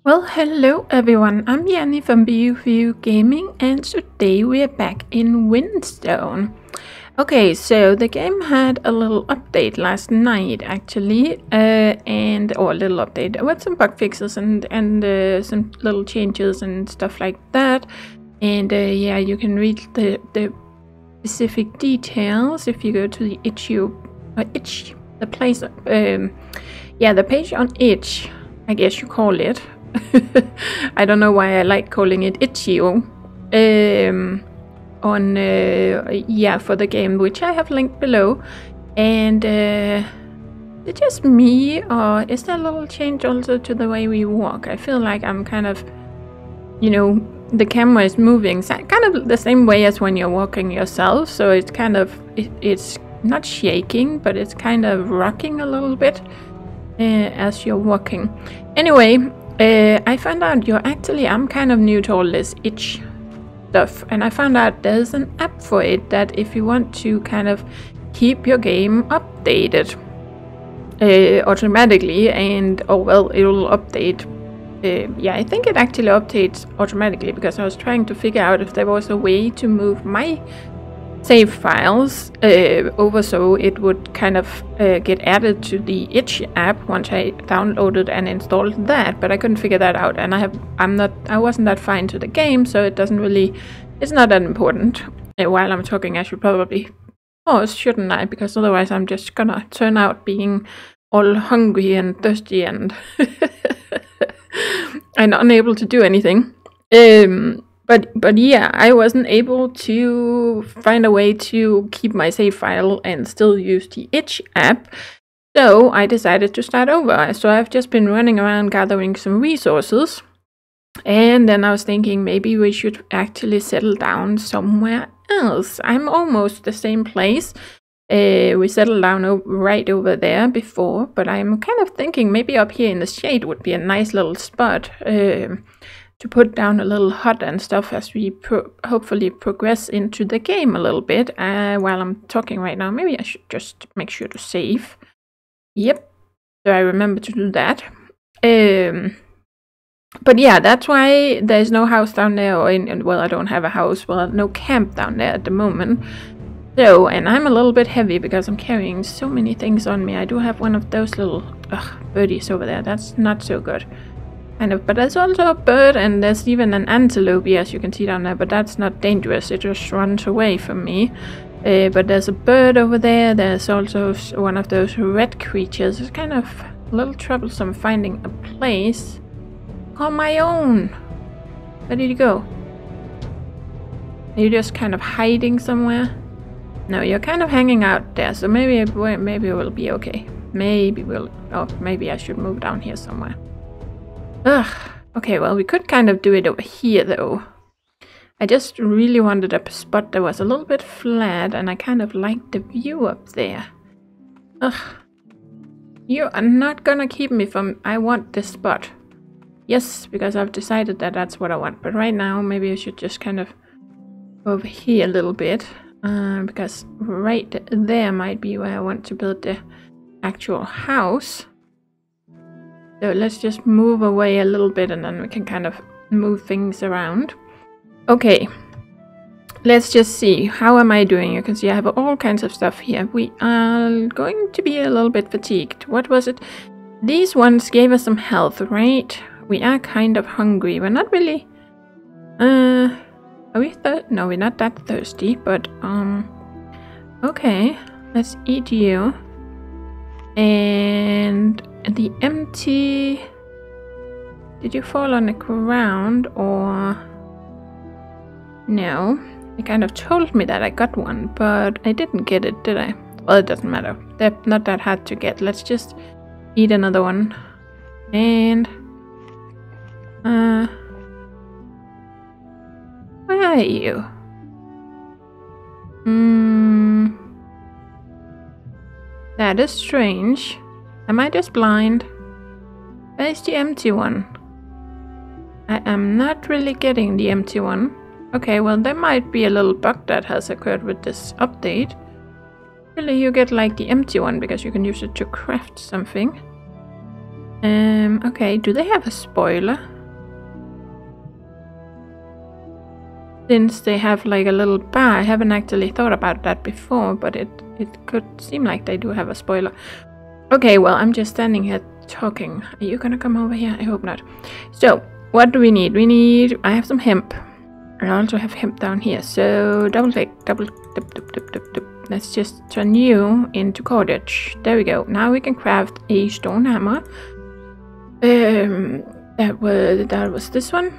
Well, hello everyone, I'm Yanni from View Gaming, and today we are back in Windstone. Okay, so the game had a little update last night actually, or a little update with some bug fixes and some little changes and stuff like that. And yeah, you can read the specific details if you go to the the page on itch, I guess you call it. I don't know why I like calling it itch.io for the game, which I have linked below. And is it just me, or is there a little change also to the way we walk? I feel like I'm kind of, the camera is moving kind of the same way as when you're walking yourself, so it's kind of it's not shaking, but it's kind of rocking a little bit as you're walking. Anyway, I found out I'm kind of new to all this itch stuff, and I found out there's an app for it that if you want to kind of keep your game updated automatically, and it'll update. I think it actually updates automatically, because I was trying to figure out if there was a way to move my save files over so it would kind of get added to the itch app once I downloaded and installed that, but I couldn't figure that out, and I wasn't that far into the game, so it's not that important. While I'm talking, I should probably pause, shouldn't I? Because otherwise I'm just gonna turn out being all hungry and thirsty and and unable to do anything. But yeah, I wasn't able to find a way to keep my save file and still use the itch app, so I decided to start over. So I've just been running around gathering some resources, and then I was thinking maybe we should actually settle down somewhere else. I'm almost the same place. We settled down right over there before, but I'm kind of thinking maybe up here in the shade would be a nice little spot to put down a little hut and stuff as we hopefully progress into the game a little bit. While I'm talking right now, maybe I should just make sure to save. Yep, so I remember to do that. But yeah, that's why there's no house down there, I don't have a house, no camp down there at the moment. So, and I'm a little bit heavy because I'm carrying so many things on me. I do have one of those little birdies over there. That's not so good. But there's also a bird, and there's even an antelope, as you can see down there, but that's not dangerous, it just runs away from me. But there's a bird over there, there's also one of those red creatures. It's kind of a little troublesome finding a place on my own. Where did you go? Are you just kind of hiding somewhere? No, you're kind of hanging out there, so maybe we'll be okay. Maybe I should move down here somewhere. Ugh, okay, well, we could kind of do it over here, though. I just really wanted a spot that was a little bit flat, and I kind of liked the view up there. Ugh. You are not gonna keep me from... I want this spot. Yes, because I've decided that that's what I want. But right now, maybe I should just kind of go over here a little bit. Because right there might be where I want to build the actual house. So let's just move away a little bit, and then we can kind of move things around. Okay, let's just see. How am I doing? You can see I have all kinds of stuff here. We are going to be a little bit fatigued. What was it? These ones gave us some health, right? We are kind of hungry. We're not really... Are we no, we're not that thirsty, but... Okay, let's eat you. And... the empty... Did you fall on the ground, or... No. It kind of told me that I got one, but I didn't get it, did I? Well, it doesn't matter. They're not that hard to get. Let's just eat another one. And... where are you? That is strange. Am I just blind? Where's the empty one? I am not really getting the empty one. Okay, well, there might be a little bug that has occurred with this update. Really, you get like the empty one because you can use it to craft something. Okay, do they have a spoiler? since they have like a little bar. I haven't actually thought about that before, but it could seem like they do have a spoiler. Okay, well, I'm just standing here talking. Are you gonna come over here? I hope not. So, what do we need? I have some hemp. I also have hemp down here. So, double click, Let's just turn you into cordage. There we go. Now we can craft a stone hammer. That was this one.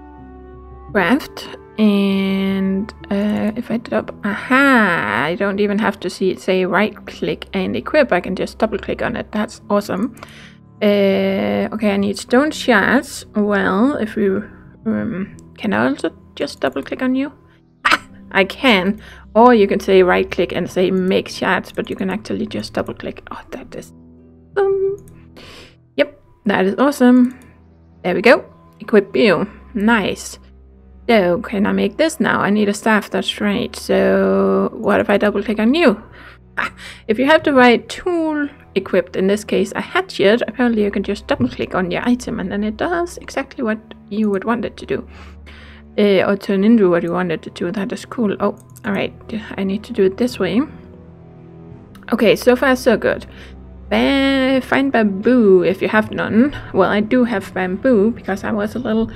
Craft. And if I did up, aha! I don't even have to say right click and equip. I can just double click on it. That's awesome. Okay, I need stone shards. Well, if we can I also just double click on you? Ah, I can. Or you can say right click and say make shards, but you can actually just double click. Oh, that is awesome. Yep, that is awesome. There we go. Equip you. Nice. So, can I make this now? I need a staff, that's right. So, what if I double click on you? Ah, if you have the right tool equipped, in this case a hatchet, apparently you can just double click on your item and then it does exactly what you would want it to do. Or turn into what you want it to do. That is cool. Oh, alright. I need to do it this way. Okay, so far so good. Find bamboo if you have none. Well, I do have bamboo because I was a little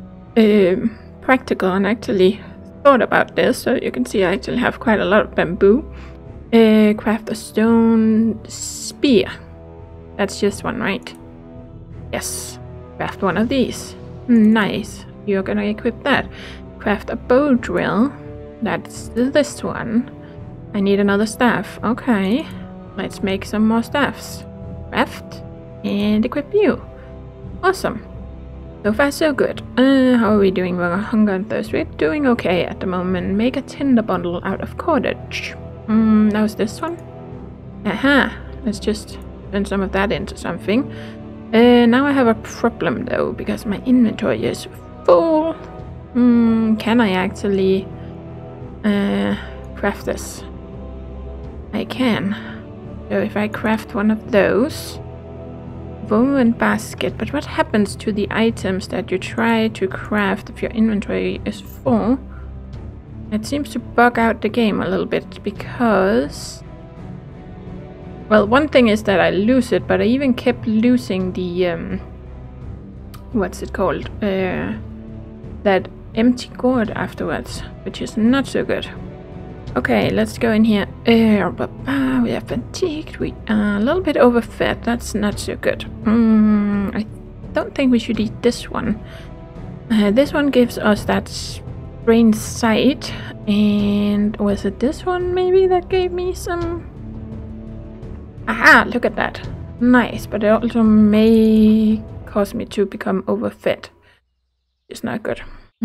practical and actually thought about this. So you can see I actually have quite a lot of bamboo. Craft a stone spear. That's just one, right? Yes. Craft one of these. Nice. You're gonna equip that. Craft a bow drill. That's this one. I need another staff. Okay. Let's make some more staffs. Craft and equip you. Awesome. So far so good. How are we doing with our hunger and thirst? We're doing okay at the moment. Make a tinder bundle out of cordage. That was this one. Aha. Let's just turn some of that into something. Now I have a problem though, because my inventory is full. Can I actually craft this? I can. So if I craft one of those, woven basket. But what happens to the items that you try to craft if your inventory is full? It seems to bug out the game a little bit because, well, one thing is that I lose it, but I even kept losing the what's it called? That empty gourd afterwards, which is not so good. Okay, let's go in here. We are fatigued. We are a little bit overfed. That's not so good. I don't think we should eat this one. This one gives us that brain sight. And was it this one maybe that gave me some? Aha, look at that. Nice, but it also may cause me to become overfed. It's not good.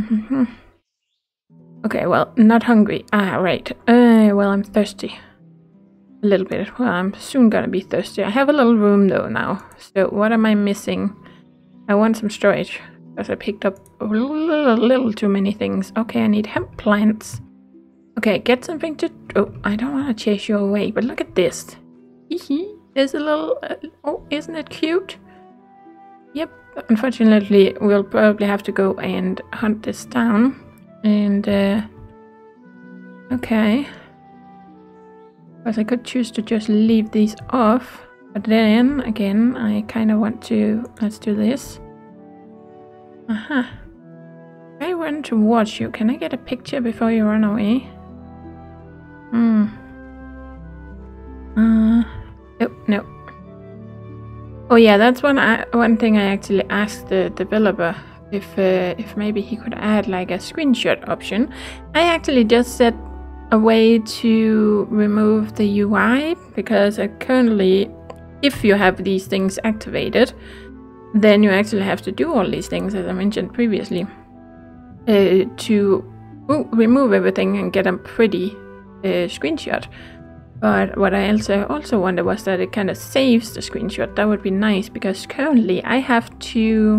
Okay, well, not hungry. Ah, right. Well, I'm thirsty. A little bit. Well, I'm soon gonna be thirsty. I have a little room though now. So what am I missing? I want some storage because I picked up a little too many things. Okay, I need hemp plants. Okay, get something to... Oh, I don't want to chase you away, but look at this. There's a little... oh, isn't it cute? Yep. Unfortunately, we'll probably have to go and hunt this down. And, okay. Because I could choose to just leave these off. But then, again, I kind of want to... Let's do this. Aha. I run towards you. Can I get a picture before you run away? Oh, no. Oh yeah, that's one thing I actually asked the developer if maybe he could add like a screenshot option. I actually just set a way to remove the UI because currently, if you have these things activated, then you actually have to do all these things as I mentioned previously to remove everything and get a pretty screenshot. But what I also wonder was that it kind of saves the screenshot. That would be nice because currently I have to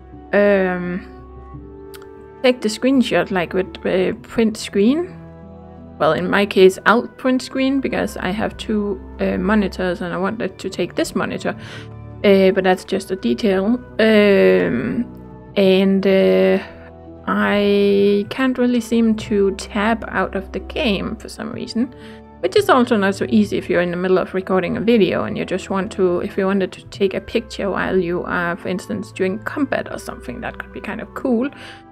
take the screenshot like with print screen. Well, in my case, alt print screen because I have two monitors and I wanted to take this monitor. But that's just a detail. I can't really seem to tab out of the game for some reason. Which is also not so easy if you're in the middle of recording a video and you just want to, if you wanted to take a picture while you are, for instance, doing combat or something, that could be kind of cool.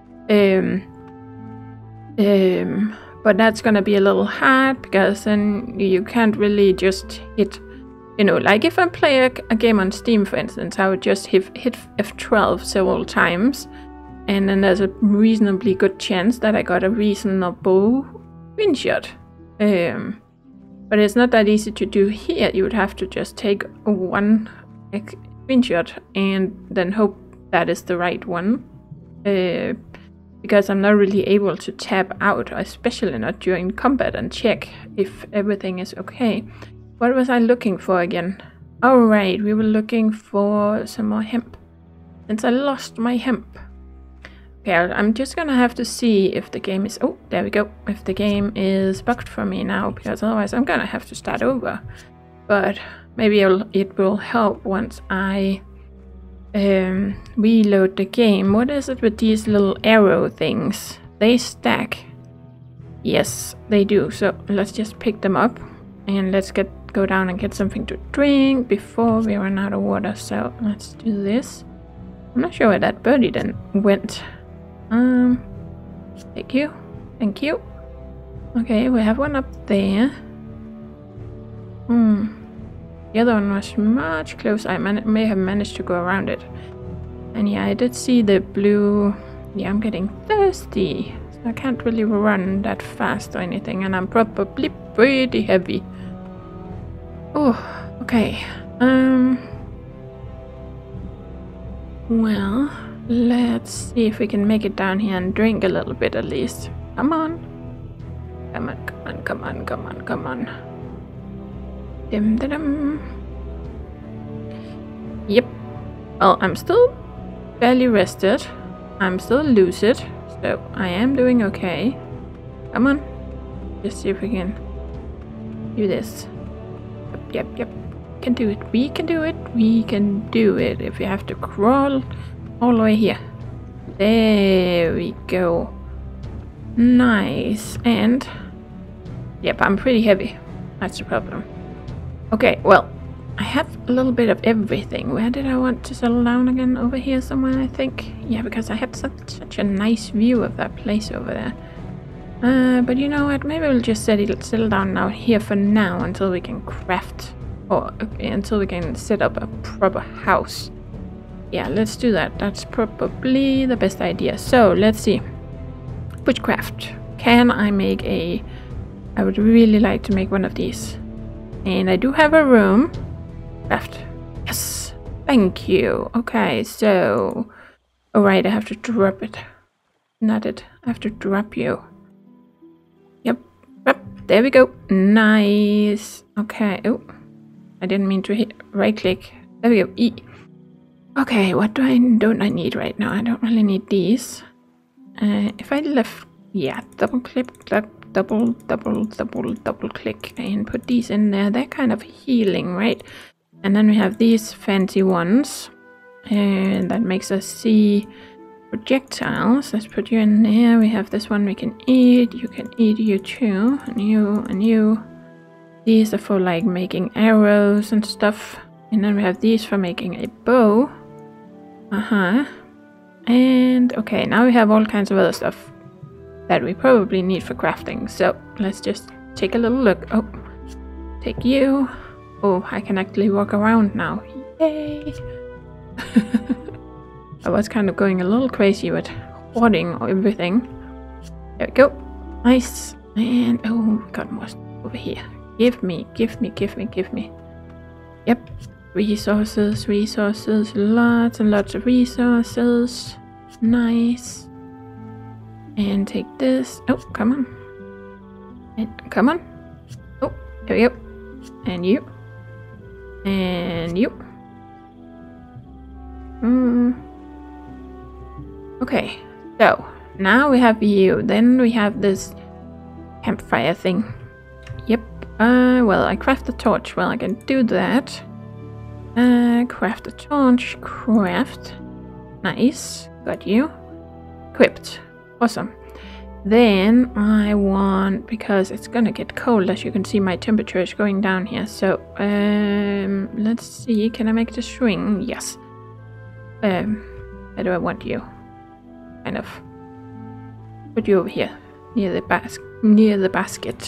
But that's gonna be a little hard because then you can't really just hit, you know, like if I play a game on Steam, for instance, I would just hit F12 several times and then there's a reasonably good chance that I got a reasonable screenshot. But it's not that easy to do here. You would have to just take one screenshot and then hope that is the right one. Because I'm not really able to tab out, especially not during combat, and check if everything is okay. What was I looking for again? Alright, we were looking for some more hemp. Since I lost my hemp. Okay, I'm just gonna have to see if the game is... Oh, there we go. If the game is bugged for me now, because otherwise I'm gonna have to start over. But maybe it will help once I reload the game. What is it with these little arrow things? They stack. Yes, they do. So let's just pick them up. And let's go down and get something to drink before we run out of water. So let's do this. I'm not sure where that birdie then went. Thank you. Thank you. Okay, we have one up there. The other one was much closer. I may have managed to go around it. And yeah, I did see the blue. Yeah, I'm getting thirsty. So I can't really run that fast or anything. And I'm probably pretty heavy. Oh, okay. Well, let's see if we can make it down here and drink a little bit at least. Come on. Come on, come on, come on, come on, come on. Dim-da-dum. Yep. Well, I'm still fairly rested. I'm still lucid, so I am doing okay. Come on. Just see if we can do this. Yep, yep. Can do it. We can do it. We can do it. If we have to crawl all the way here. There we go. Nice. And yep, I'm pretty heavy. That's the problem. Okay, well, I have a little bit of everything. Where did I want to settle down again? Over here somewhere, I think. Yeah, because I had such a nice view of that place over there. But you know what? Maybe we'll just settle down now here for now until we can craft, or until we can set up a proper house. Yeah, let's do that. That's probably the best idea. So let's see. Bushcraft. Can I make a... I would really like to make one of these. And I do have a room. Craft. Yes. Thank you. Okay, so... Alright, I have to drop it. Not it. I have to drop you. Yep. There we go. Nice. Okay. Oh. I didn't mean to hit right click. There we go. E. Okay, what don't I need right now? I don't really need these. If I left... Yeah, double click, double click and put these in there. They're kind of healing, right? And then we have these fancy ones. And that makes us see projectiles. Let's put you in there. We have this one we can eat. You can eat you too. And you. These are for like making arrows and stuff. And then we have these for making a bow. And okay, now we have all kinds of other stuff that we probably need for crafting. So let's just take a little look. Oh, take you. Oh, I can actually walk around now. Yay! I was kind of going a little crazy with hoarding everything. There we go. Nice. And oh, we got more over here. Give me. Yep. Resources. Lots and lots of resources. Nice. And take this. Oh, come on. And come on. Oh, there we go. And you. And you. Okay, so now we have you. Then we have this campfire thing. Yep. Well, I craft the torch. Well, I can do that. Craft the torch. Craft. Nice. Got you. Equipped. Awesome. Then I want, because it's gonna get cold, as you can see my temperature is going down here. So let's see, can I make the swing? Yes. Where do I want you? Kind of put you over here near the basket.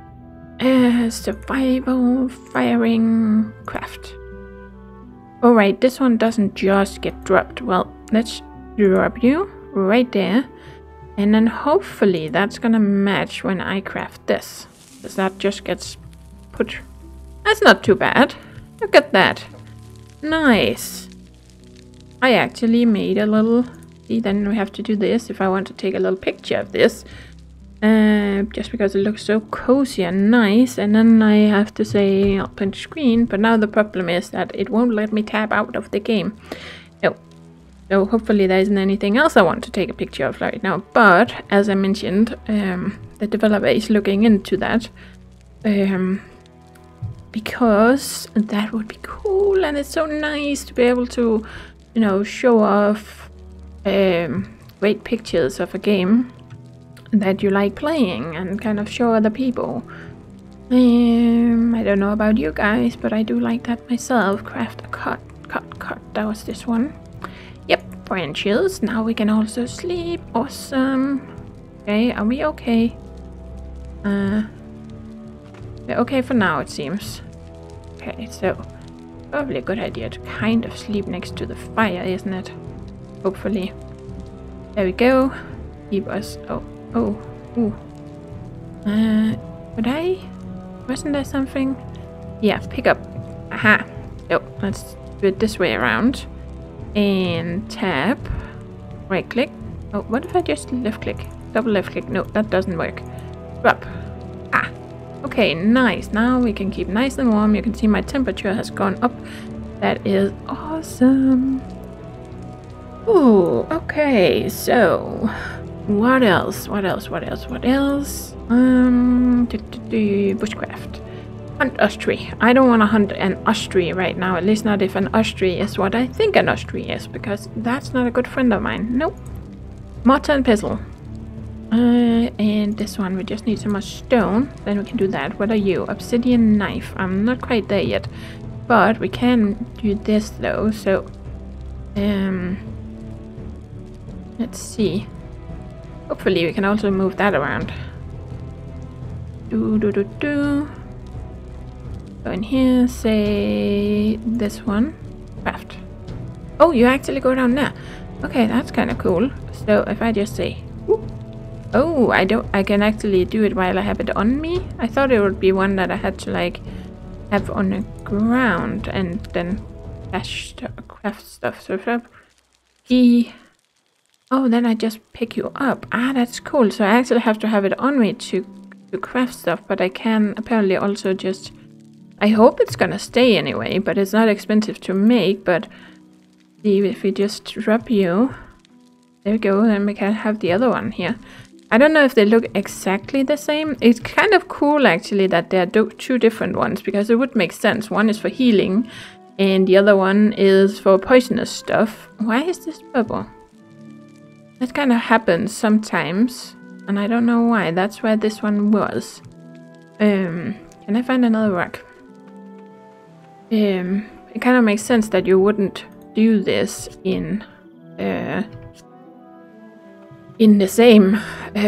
Survival, firing, craft. Alright, this one doesn't just get dropped. Well, let's drop you right there. And then hopefully that's gonna match when I craft this. Because that just gets put... That's not too bad. Look at that. Nice. I actually made a little... See, then we have to do this if I want to take a little picture of this. Just because it looks so cozy and nice. And then I have to say I'll print screen. But now the problem is that it won't let me tab out of the game. No. So hopefully there isn't anything else I want to take a picture of right now. But as I mentioned, the developer is looking into that. Because that would be cool. And it's so nice to be able to, you know, show off great pictures of a game that you like playing and kind of show other people. I don't know about you guys, but I do like that myself. Craft a cut. That was this one. Yep, branches. Now we can also sleep. Awesome. Okay, are we okay? We're okay for now, it seems. Okay, so probably a good idea to kind of sleep next to the fire, isn't it? Hopefully. There we go. Keep us... Wasn't there something? Yeah, pick up. Aha. So, let's do it this way around. And tap. Right click. Oh, what if I just left click? Double left click. No, that doesn't work. Drop. Ah. Okay, nice. Now we can keep nice and warm. You can see my temperature has gone up. That is awesome. Ooh, okay, so what else? Bushcraft. Hunt osprey. I don't want to hunt an osprey right now, at least not if an osprey is what I think an osprey is, because that's not a good friend of mine. Nope. Mortar and pestle. And this one, we just need some more stone, then we can do that. What are you? Obsidian knife. I'm not quite there yet, but we can do this though, so let's see. Hopefully we can also move that around. Go in here, say this one. Craft. Oh, you actually go down there. Okay, that's kind of cool. So if I just say, whoop. Oh, I can actually do it while I have it on me. I thought it would be one that I had to like have on the ground and then craft stuff. So if oh, then I just pick you up. Ah, that's cool. So I actually have to have it on me to craft stuff, but I can apparently also just... I hope it's gonna stay anyway, but it's not expensive to make, but see if we just drop you. There we go, then we can have the other one here. I don't know if they look exactly the same. It's kind of cool actually that there are two different ones, because it would make sense. One is for healing, and the other one is for poisonous stuff. Why is this purple? That kind of happens sometimes, and I don't know why. That's where this one was. Can I find another rock? It kind of makes sense that you wouldn't do this in the same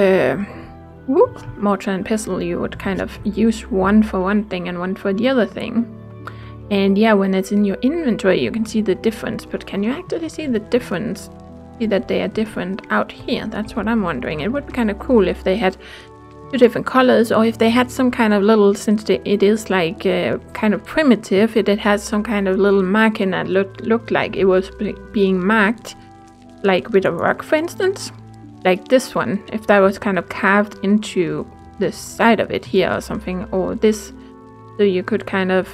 mortar and pestle. You would kind of use one for one thing and one for the other thing. And yeah, when it's in your inventory, you can see the difference. But can you actually see the difference? See that they are different out here? That's what I'm wondering. It would be kind of cool if they had two different colors, or if they had some kind of little, since it is like kind of primitive, it has some kind of little marking that looked like it was being marked, like with a rock, for instance. Like this one, if that was kind of carved into the side of it here or something, or this, so you could kind of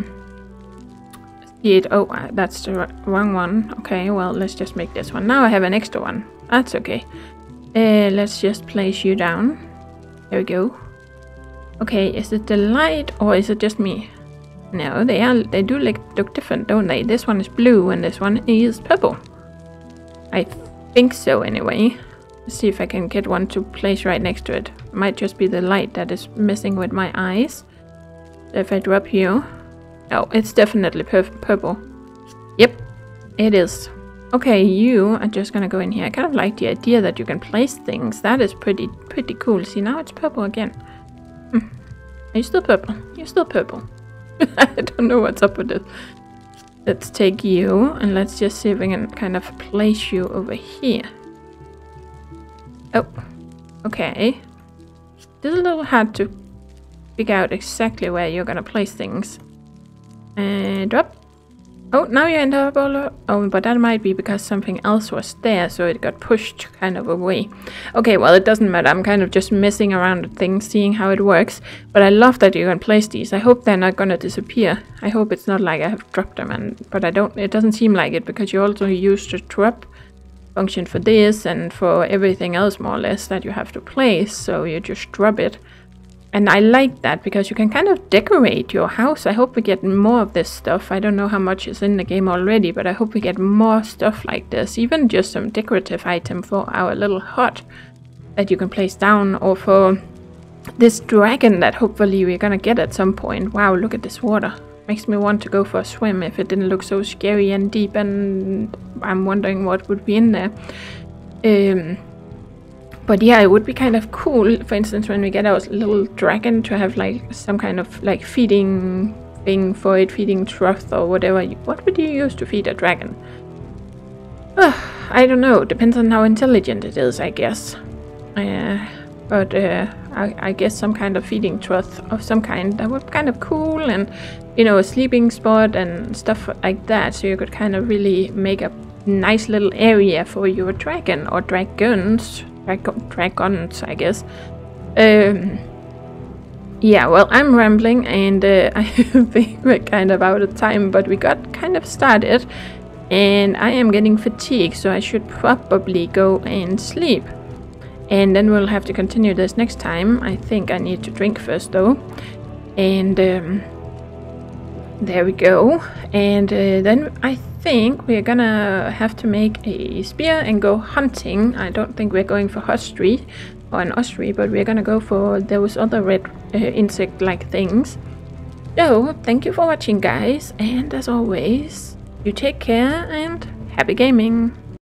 see it. Oh, that's the wrong one. Okay, well, let's just make this one. Now I have an extra one. That's okay. Let's just place you down. There we go. Okay, is it the light or is it just me? No, they do look different, don't they? This one is blue and this one is purple. I think so anyway. Let's see if I can get one to place right next to it. Might just be the light that is messing with my eyes. So if I drop you... Oh, it's definitely purple. Yep, it is. Okay, you are just gonna go in here. I kind of like the idea that you can place things. That is pretty cool. See, now it's purple again. Are you still purple? You're still purple. I don't know what's up with this. Let's take you and let's just see if we can kind of place you over here. Oh, okay. This is a little hard to figure out exactly where you're gonna place things. And drop. Oh, now you're in the bowler. Oh, but that might be because something else was there, so it got pushed kind of away. Okay, well, it doesn't matter. I'm kind of just messing around with things, seeing how it works. But I love that you can place these. I hope they're not gonna disappear. I hope it's not like I have dropped them, but I don't. It doesn't seem like it because you also use the drop function for this and for everything else more or less that you have to place. So you just drop it. And I like that because you can kind of decorate your house. I hope we get more of this stuff. I don't know how much is in the game already, but I hope we get more stuff like this. Even just some decorative item for our little hut that you can place down, or for this dragon that hopefully we're gonna get at some point. Wow, look at this water. Makes me want to go for a swim if it didn't look so scary and deep, and I'm wondering what would be in there. But yeah, it would be kind of cool, for instance, when we get our little dragon to have like some kind of like feeding thing for it, feeding trough or whatever. What would you use to feed a dragon? I don't know, depends on how intelligent it is, I guess. But I guess some kind of feeding trough of some kind, that would be kind of cool, and you know, a sleeping spot and stuff like that, so you could kind of really make a nice little area for your dragon or dragons. Dragons, I guess. Yeah, well, I'm rambling, and I think we're kind of out of time, but we got kind of started, and I am getting fatigued, so I should probably go and sleep. And then we'll have to continue this next time. I think I need to drink first, though. And there we go. And then I think we're gonna have to make a spear and go hunting. I don't think we're going for osprey or an osprey, but we're gonna go for those other red insect-like things. So, thank you for watching, guys, and as always, you take care and happy gaming!